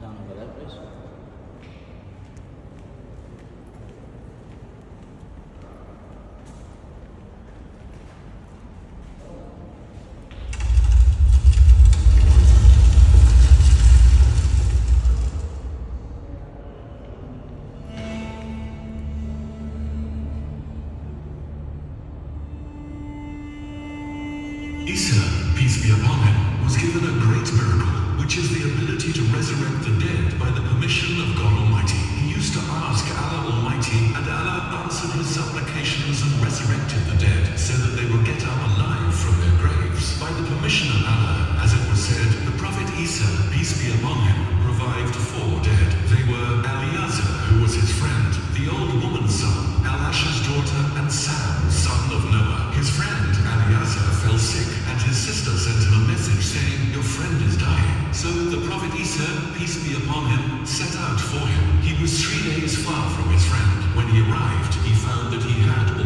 down over there, please. Issa, peace be upon him, was given a great miracle, which is the ability to resurrect the dead by the permission of God Almighty. He used to ask Allah Almighty, and Allah answered his supplications and resurrected the dead, so that they would get up alive from their graves. By the permission of Allah, as it was said, the Prophet Issa, peace be upon him, revived 4 dead. They were Eliezer, who was his friend, the old woman's son, Elash's daughter, and Sam, son of Noah. His friend, Eliezer, fell sick, and his sister sent him a message saying, "Your friend is dying." So the Prophet Issa, peace be upon him, set out for him. He was 3 days far from his friend. When he arrived, he found that he had